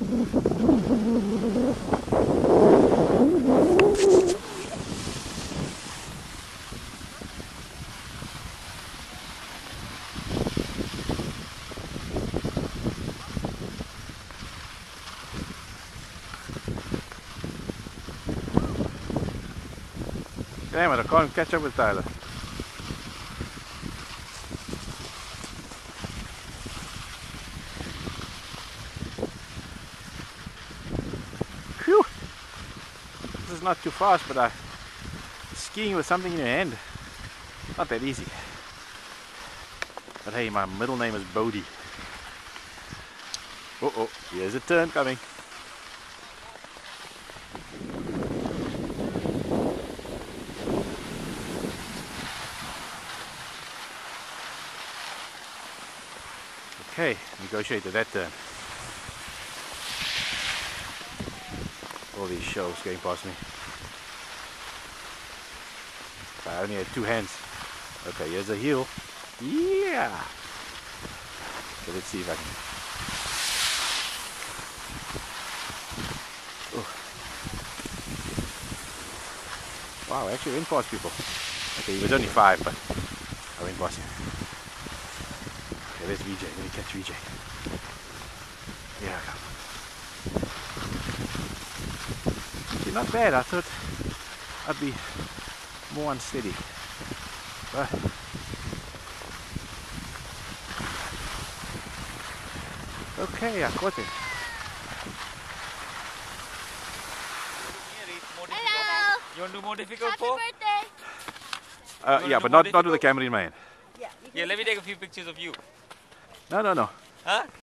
Damn it, I can't catch up with Tyler. Phew! This is not too fast, but skiing with something in your hand, not that easy. But hey, my middle name is Bodie. Oh, here's a turn coming. Okay, negotiated that turn. All these shells going past me. I only had two hands. Okay, here's a heel. Yeah! Okay, let's see if I can. Oh. Wow, I actually went past people. Okay, he was only 5, but I went past him. Okay, there's VJ. Let me catch VJ. Here I come. Okay, not bad. I thought I'd be more unsteady. But okay, I caught him. Hello. You want to do more difficult? Happy birthday. Yeah, but not with the camera in my hand. Yeah, let me take a few pictures of you. No. Huh?